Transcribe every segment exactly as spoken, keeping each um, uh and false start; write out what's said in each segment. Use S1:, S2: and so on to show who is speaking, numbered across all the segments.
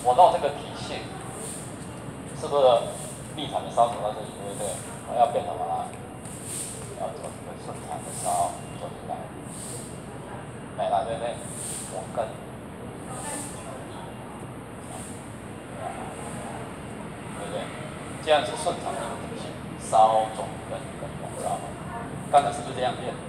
S1: 我到这个体系，是不是逆产的烧走到这里，对不对？我要变什么了？要做这个顺产的烧，做出来，没了，对不对？我根，对不对？这样是顺产的一个体系，烧总根根总烧。刚才是不是这样练？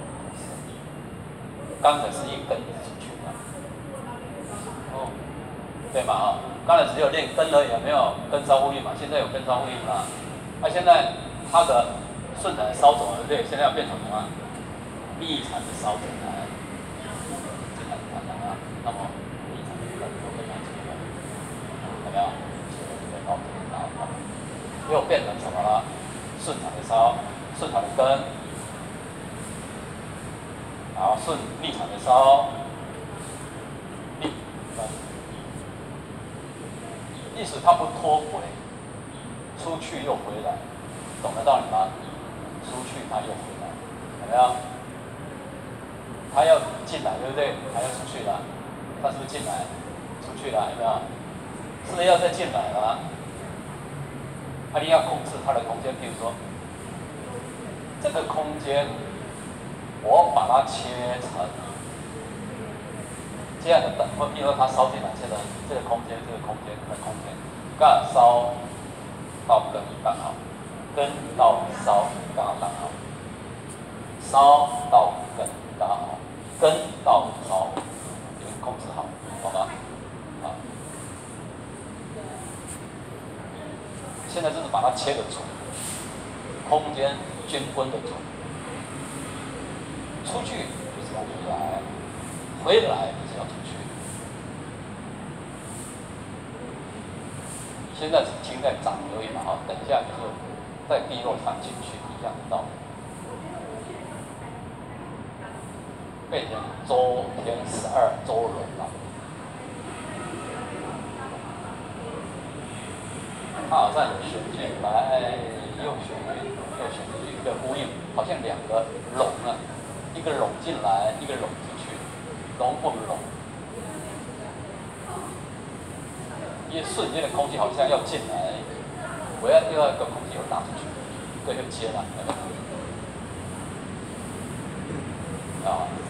S1: 刚才是一根一直出去的，哦，对嘛啊、哦？刚才只有练根而已，没有根烧呼应嘛。现在有根烧呼应嘛？那、啊、现在它的顺产烧走了，对不对？现在要变成什么？逆产的烧走来，这样看到啊？那么逆产的根就非常简单，有没有？对，好，好，又变成什么了？顺产的烧，顺产的根。好，顺逆产的烧，逆根，意思它不脱轨，出去又回来，懂得道理吗？出去它又回来，有没有？它要进来，对不对？它要出去了，它是不是进来？出去了，有没有？是不是要再进来了？它一定要控制它的空间，比如说这个空间，我把它切成。这样的等，或比如说它烧进来，这个这个空间，这个空间，这个空间，刚好烧到根刚好，根到烧刚好刚好，烧到根刚好，根到烧，你们控制好，好吗？好。现在就是把它切得准，空间均分的准，出去就是要回来，回来。要出去，现在只听在长而已嘛，哈，等一下就是在地肉上进去一样的道理，变成周天十二周轮了。它好像有选进来，又选进，又选进去一个呼应，好像两个拢啊，一个拢进来，一个拢出去，拢不拢？因为瞬间的空气好像要进来，我要另外一个空气又打出去，这就接了，啊，